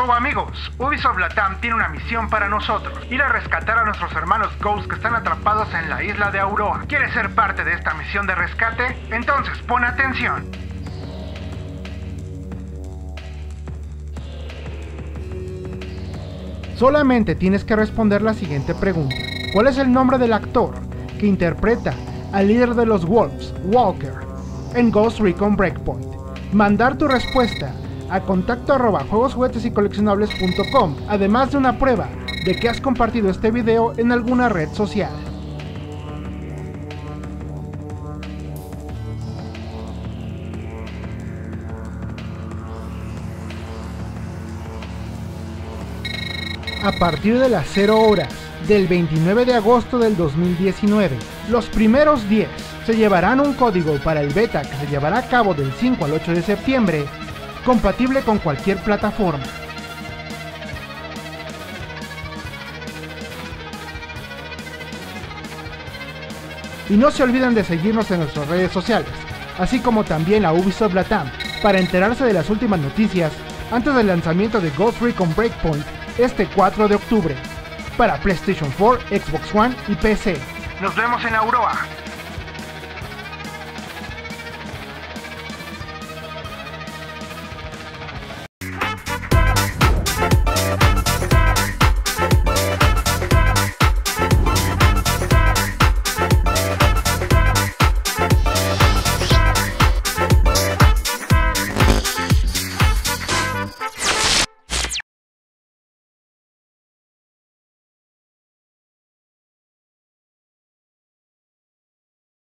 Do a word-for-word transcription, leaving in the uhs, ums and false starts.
Wow amigos, Ubisoft Latam tiene una misión para nosotros, ir a rescatar a nuestros hermanos Ghost que están atrapados en la isla de Auroa. ¿Quieres ser parte de esta misión de rescate? Entonces pon atención. Solamente tienes que responder la siguiente pregunta. ¿Cuál es el nombre del actor que interpreta al líder de los Wolves, Walker, en Ghost Recon Breakpoint? Mandar tu respuesta a contacto arroba juegos juguetes y coleccionables punto com, además de una prueba de que has compartido este video en alguna red social. A partir de las cero horas del veintinueve de agosto del dos mil diecinueve, los primeros diez se llevarán un código para el beta que se llevará a cabo del cinco al ocho de septiembre, compatible con cualquier plataforma. Y no se olviden de seguirnos en nuestras redes sociales, así como también a Ubisoft Latam, para enterarse de las últimas noticias antes del lanzamiento de Ghost Recon Breakpoint este cuatro de octubre, para PlayStation cuatro, Xbox One y P C. Nos vemos en Auroa.